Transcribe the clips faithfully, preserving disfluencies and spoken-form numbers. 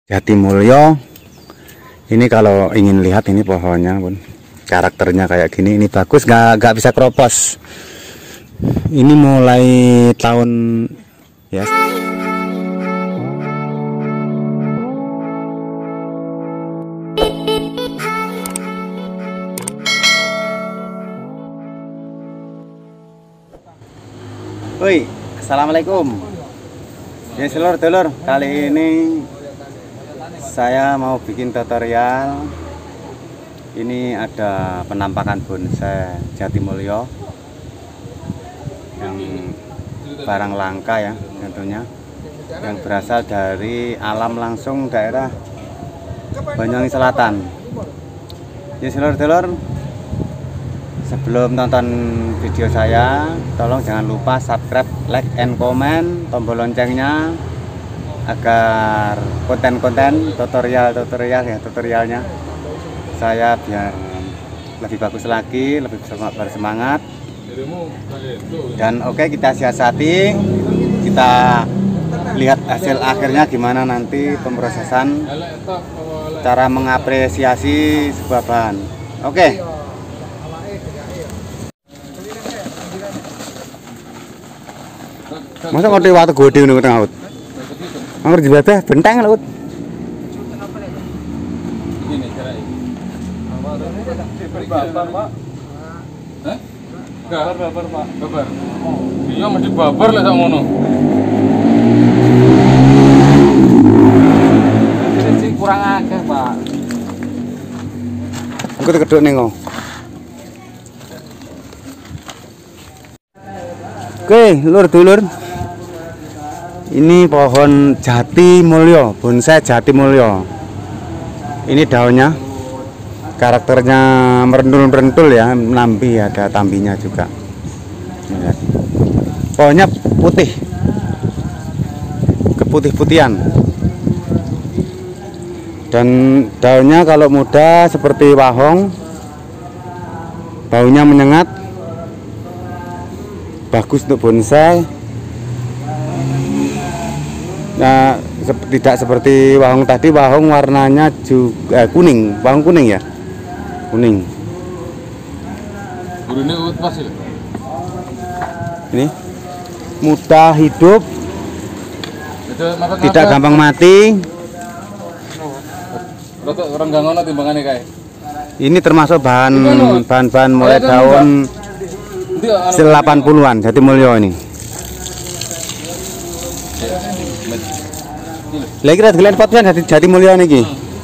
Jatimulyo. Ini kalau ingin lihat ini pohonnya pun karakternya kayak gini, ini bagus, nggak nggak bisa kropos. Ini mulai tahun ya. Woi, assalamualaikum. Ya telur-telur, kali ini saya mau bikin tutorial. Ini ada penampakan bonsai Jatimulyo yang barang langka ya tentunya, yang berasal dari alam langsung daerah Banyuwangi Selatan. Ya telur-telur, sebelum nonton video saya, tolong jangan lupa subscribe, like, and comment, tombol loncengnya agar konten-konten tutorial-tutorial ya tutorialnya saya biar lebih bagus lagi, lebih bersemangat. Dan oke, okay, kita siasati, kita lihat hasil akhirnya gimana nanti pemrosesan, cara mengapresiasi sebuah bahan. Oke. Okay. Masa ngerti waktu gede nih tengah laut? Anggur di bawah benteng laut. Ini cara ini. Babar, Pak. Hah? Enggak, babar, Pak. Babar. Iya mesti babar lah sak ngono. Sing kurang akeh, Pak. Engko keduk ning kok. Oke, lur-dulur. Ini pohon Jatimulyo, bonsai Jatimulyo. Ini daunnya, karakternya merentul-merentul ya, nambi, ada tambinya juga. Lihat. Pohonnya putih, keputih-putihan. Dan daunnya kalau muda seperti wahong, baunya menyengat, bagus untuk bonsai. Nah, tidak seperti wahong tadi, wahong warnanya juga eh, kuning, wahong kuning ya, kuning. Burune pas ya. Ini mudah hidup, tidak gampang mati. Rotok renggang ngono timbangane kae. Ini termasuk bahan bahan-bahan mulai tahun delapan puluhan Jatimulyo ini. Lagi kira gelen potnya dari Jatimulyo niki.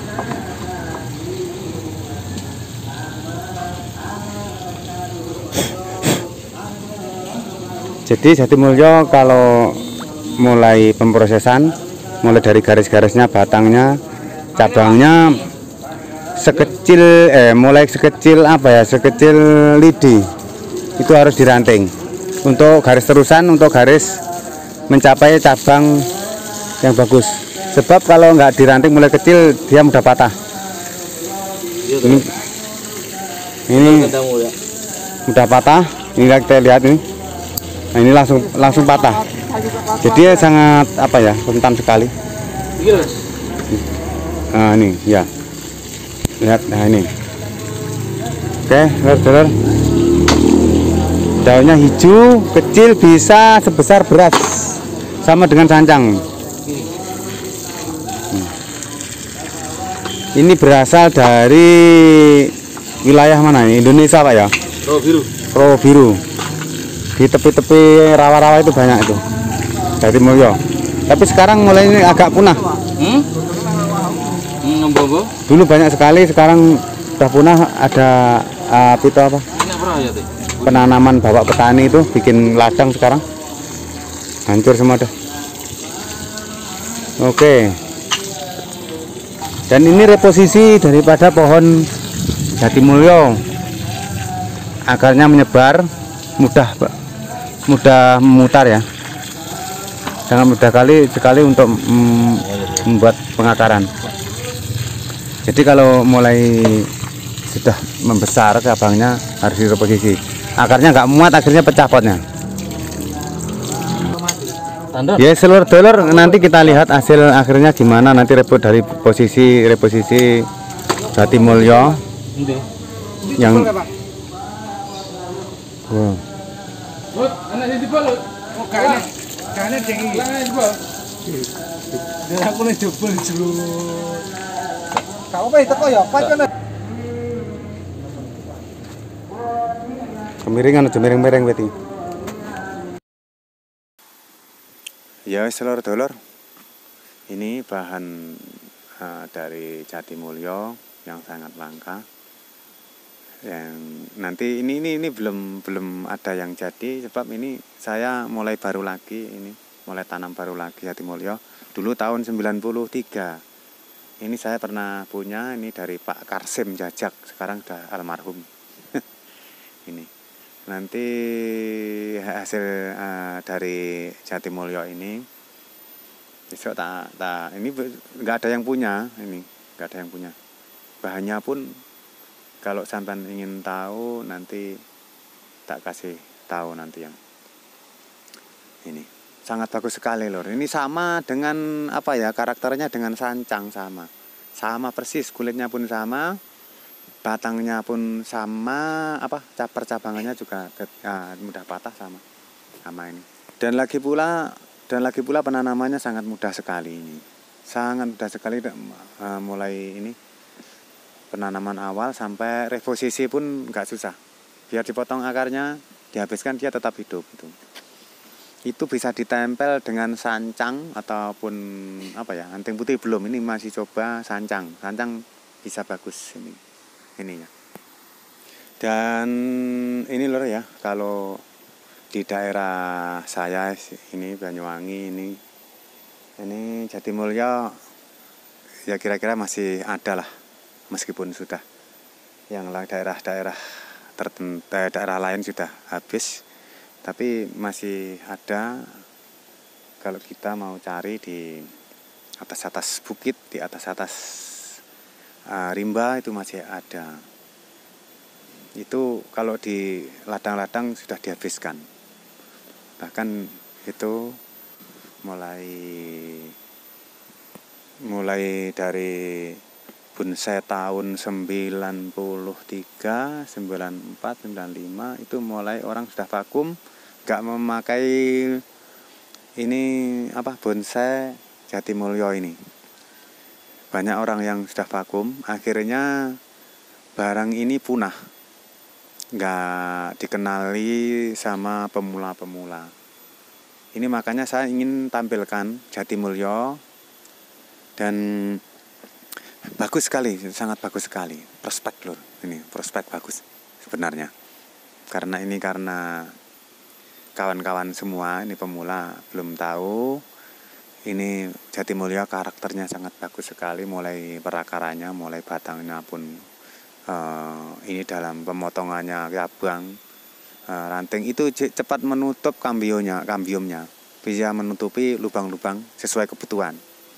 Jadi Jatimulyo kalau mulai pemrosesan, mulai dari garis-garisnya, batangnya, cabangnya sekecil eh mulai sekecil apa ya, sekecil lidi. Itu harus diranting. Untuk garis terusan, untuk garis mencapai cabang yang bagus. Sebab kalau nggak diranting mulai kecil dia mudah patah. Ini, ini mudah patah. Ini kita lihat ini. Nah, ini langsung langsung patah. Jadi sangat apa ya, rentan sekali. Nah ini ya. Lihat, nah ini. Oke, lihat-lihat. Daunnya hijau, kecil, bisa sebesar beras, sama dengan sancang. Ini berasal dari wilayah mana ini? Indonesia Pak ya? Rawa biru. Rawa biru. Di tepi-tepi rawa-rawa itu banyak itu. Jatimulyo. Tapi sekarang mulai ini agak punah. Hmm? Hmm, bobo. Dulu banyak sekali, sekarang sudah punah. Ada uh, itu apa? Penanaman bapak petani itu bikin ladang sekarang. Hancur semua dah. Oke. Dan ini reposisi daripada pohon Jatimulyo, akarnya menyebar, mudah mudah memutar ya, sangat mudah kali sekali untuk mm, membuat pengakaran. Jadi kalau mulai sudah membesar cabangnya harus direposisi, akarnya nggak muat, akhirnya pecah potnya. Standar. Ya seluruh dolar nanti kita lihat hasil akhirnya gimana, nanti repot dari posisi reposisi Jatimulyo yang wow. Lut, anak ini jebol, Lut. Oh, kayaknya kayaknya tinggi. Lah jebol. Dan aku nih jebol jebol. Kau apa itu kok ya? Pas kan. Kemiringan aja miring-miring berarti. Ya seluruh dolar. Ini bahan uh, dari Jatimulyo yang sangat langka. Yang nanti ini ini ini belum belum ada yang jadi, sebab ini saya mulai baru lagi, ini mulai tanam baru lagi Jatimulyo dulu tahun sembilan puluh tiga. Ini saya pernah punya ini dari Pak Karsim Jajak, sekarang sudah almarhum. Ini nanti hasil uh, dari Jatimulyo ini besok tak tak ini nggak ada yang punya, ini nggak ada yang punya. Bahannya pun kalau sampean ingin tahu nanti tak kasih tahu nanti yang ini. Sangat bagus sekali lor. Ini sama dengan apa ya, karakternya dengan sancang sama. Sama persis, kulitnya pun sama, batangnya pun sama, apa percabangannya juga ya, mudah patah sama sama ini. Dan lagi pula dan lagi pula penanamannya sangat mudah sekali ini. Sangat mudah sekali uh, mulai ini penanaman awal sampai reposisi pun nggak susah. Biar dipotong akarnya, dihabiskan dia tetap hidup itu. Itu bisa ditempel dengan sancang ataupun apa ya, anting putih belum, ini masih coba sancang. Sancang bisa bagus ini ininya. Dan ini lor ya, kalau di daerah saya ini Banyuwangi ini ini Jatimulyo ya kira-kira masih ada lah. Meskipun sudah yang daerah-daerah tertentu, daerah lain sudah habis, tapi masih ada. Kalau kita mau cari di atas-atas bukit, di atas-atas uh, rimba itu masih ada. Itu kalau di ladang-ladang sudah dihabiskan. Bahkan itu mulai mulai dari bonsai tahun sembilan puluh tiga, sembilan puluh empat, sembilan puluh lima itu mulai orang sudah vakum, gak memakai ini apa bonsai Jatimulyo ini. Banyak orang yang sudah vakum, akhirnya barang ini punah, gak dikenali sama pemula-pemula. Ini makanya saya ingin tampilkan Jatimulyo dan bagus sekali, sangat bagus sekali. Prospek lur, ini prospek bagus sebenarnya. Karena ini karena kawan-kawan semua ini pemula belum tahu. Ini Jatimulyo karakternya sangat bagus sekali, mulai perakarannya, mulai batangnya pun uh, ini dalam pemotongannya cabang, uh, ranting itu cepat menutup kambionya, kambiumnya, bisa menutupi lubang-lubang sesuai kebutuhan.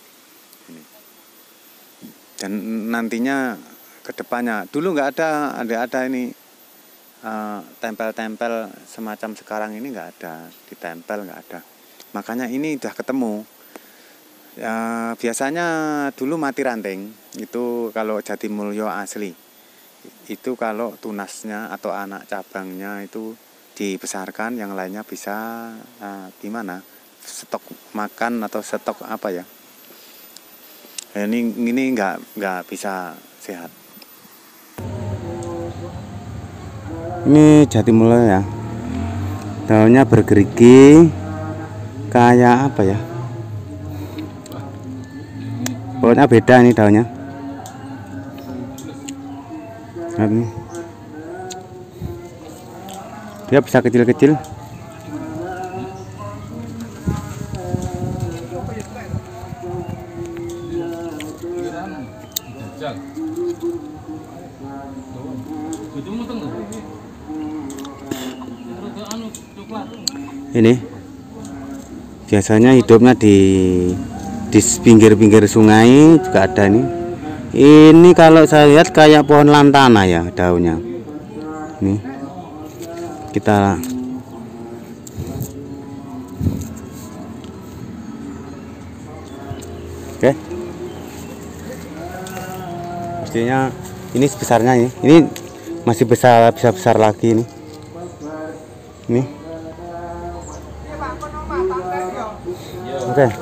Dan nantinya kedepannya dulu nggak ada ada ada ini uh, tempel-tempel semacam sekarang ini nggak ada, ditempel nggak ada. Makanya ini udah ketemu. Uh, biasanya dulu mati ranting itu kalau Jatimulyo asli. Itu kalau tunasnya atau anak cabangnya itu dibesarkan, yang lainnya bisa uh, gimana? Stok makan atau stok apa ya? Ini ini nggak nggak bisa sehat. Ini Jatimulyo ya. Daunnya bergerigi kayak apa ya? Pokoknya beda ini daunnya. Ini. Dia bisa kecil-kecil. Ini biasanya hidupnya di di pinggir-pinggir sungai juga ada nih. Ini kalau saya lihat kayak pohon lantana ya daunnya. Nih kita bijinya ini sebesarnya ini. Ini masih besar, bisa besar lagi ini. Ini. Oke.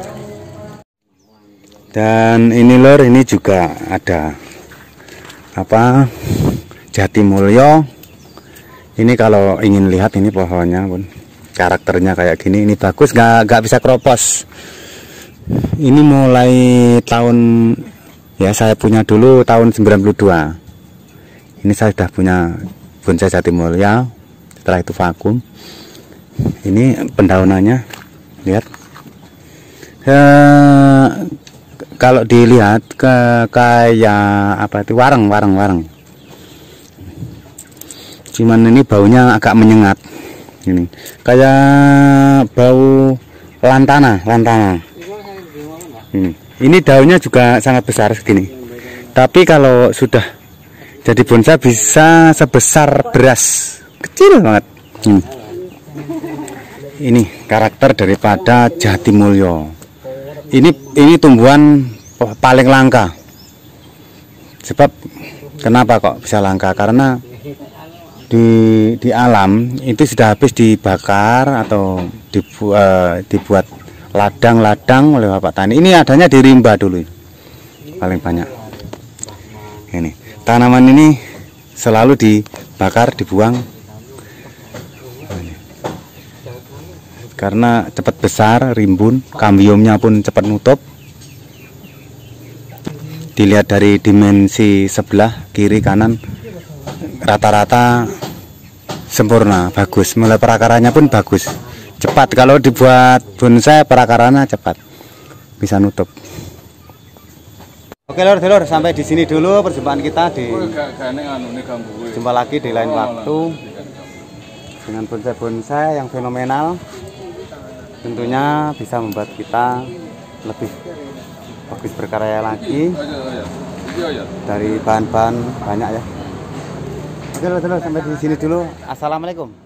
Dan ini lor, ini juga ada apa? Jatimulyo. Ini kalau ingin lihat ini pohonnya pun karakternya kayak gini, ini bagus, nggak nggak bisa kropos. Ini mulai tahun ya saya punya dulu tahun sembilan puluh dua. Ini saya sudah punya bonsai Jatimulyo. Setelah itu vakum. Ini pendaunannya, lihat. Eh, kalau dilihat ke kayak apa itu wareng wareng wareng. Cuman ini baunya agak menyengat. Ini kayak bau lantana, lantana. Ini, ini daunnya juga sangat besar segini. Tapi kalau sudah jadi bonsai bisa sebesar beras, kecil banget. Ini, ini karakter daripada Jatimulyo. Ini ini tumbuhan paling langka. Sebab kenapa kok bisa langka? Karena di di alam itu sudah habis dibakar atau dibu, uh, dibuat ladang-ladang oleh bapak tani. Ini adanya di rimba dulu paling banyak. Ini tanaman ini selalu dibakar, dibuang karena cepat besar, rimbun, kambiumnya pun cepat nutup. Dilihat dari dimensi sebelah kiri kanan rata-rata sempurna, bagus. Mulai perakarannya pun bagus, cepat. Kalau dibuat bonsai perakarannya cepat, bisa nutup. Oke lor, lor, sampai di sini dulu perjumpaan kita. Di jumpa lagi di lain waktu dengan bonsai-bonsai yang fenomenal. Tentunya bisa membuat kita lebih bagus berkarya lagi dari bahan-bahan banyak ya. Oke lor, lor, sampai di sini dulu. Assalamualaikum.